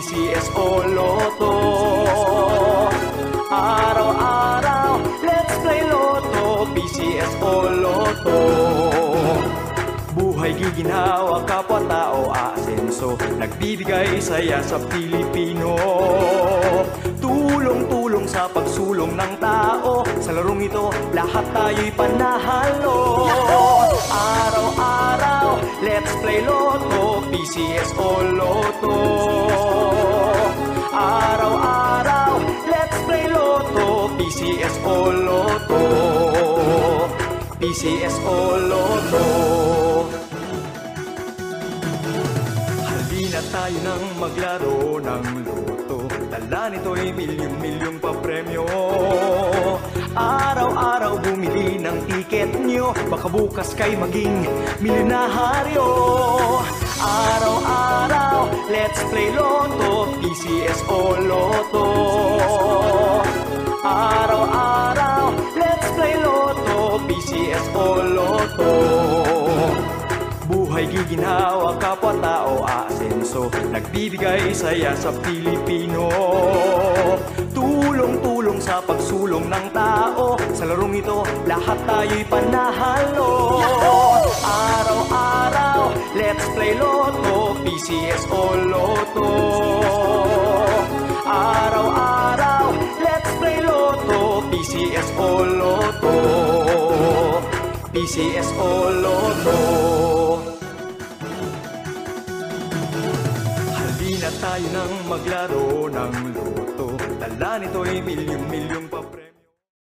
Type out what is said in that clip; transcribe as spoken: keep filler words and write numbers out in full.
C S o Lotto. Araw-araw, let's play Lotto, P C S o Lotto. Buhay giginhawa, kapwa-tao aasenso, nagbibigay saya sa Pilipino. Tulong-tulong sa pagsulong ng tao, sa larong ito lahat tayo'y panahalo. Araw-araw, let's play Lotto, P C S o Lotto. Araw-araw, let's play Lotto, P C S o Lotto. P C S o Lotto. Halina tayo nang maglaro ng Lotto, dala nito'y milyong-milyong pa-premyo. Araw-araw bumili ng tiket nyo, baka bukas kay maging milyonaryo. Araw-araw, let's play Lotto, P C S o Lotto. Araw-araw, let's play Lotto, P C S o Lotto. Buhay giginhawa, kapwa-tao aasenso, nagbibigay saya sa Pilipino. Tulong-tulong sa pagsulong ng tao, sa larong ito lahat tayo'y panahalo. Araw-araw, let's play Lotto, P C S o Lotto. Araw-araw, let's play Lotto, P C S o Lotto. P C S o Lotto. Halina tayo nang maglaro ng Lotto, dala nito'y milyong-milyong pa-premyo.